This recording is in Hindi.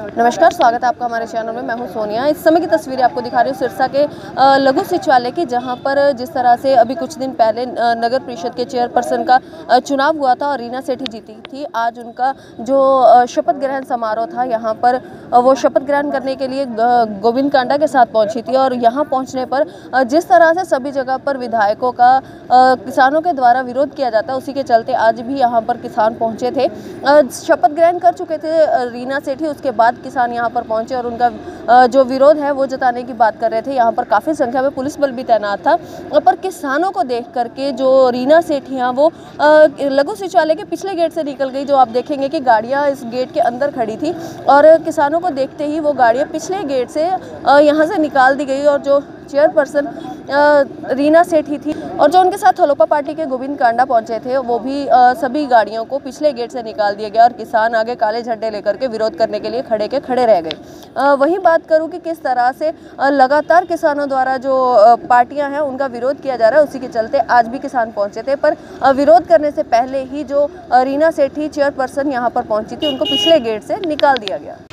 नमस्कार, स्वागत है आपका हमारे चैनल में। मैं हूं सोनिया। इस समय की तस्वीरें आपको दिखा रही हूं सिरसा के लघु सचिवालय की, जहां पर जिस तरह से अभी कुछ दिन पहले नगर परिषद के चेयरपर्सन का चुनाव हुआ था और रीना सेठी जीती थी। आज उनका जो शपथ ग्रहण समारोह था, यहां पर वो शपथ ग्रहण करने के लिए गोविंद कांडा के साथ पहुंची थी। और यहां पहुंचने पर जिस तरह से सभी जगह पर विधायकों का किसानों के द्वारा विरोध किया जाता है, उसी के चलते आज भी यहाँ पर किसान पहुँचे थे। शपथ ग्रहण कर चुके थे रीना सेठी, उसके बाद किसान यहाँ पर पहुंचे और उनका जो विरोध है वो जताने की बात कर रहे थे। यहाँ पर काफ़ी संख्या में पुलिस बल भी तैनात था। पर किसानों को देख करके जो रीना सेठी हैं वो लघु सचिवालय के पिछले गेट से निकल गई। जो आप देखेंगे कि गाड़ियाँ इस गेट के अंदर खड़ी थी और किसानों को देखते ही वो गाड़ियाँ पिछले गेट से यहाँ से निकाल दी गई। और जो चेयरपर्सन रीना सेठी थी और जो उनके साथ हलोपा पार्टी के गोविंद कांडा पहुंचे थे, वो भी सभी गाड़ियों को पिछले गेट से निकाल दिया गया और किसान आगे काले झंडे लेकर के विरोध करने के लिए खड़े रह गए। वहीं बात करूं कि किस तरह से लगातार किसानों द्वारा जो पार्टियां हैं उनका विरोध किया जा रहा है, उसी के चलते आज भी किसान पहुंचे थे। पर विरोध करने से पहले ही जो रीना सेठी चेयरपर्सन यहाँ पर पहुंची थी, उनको पिछले गेट से निकाल दिया गया।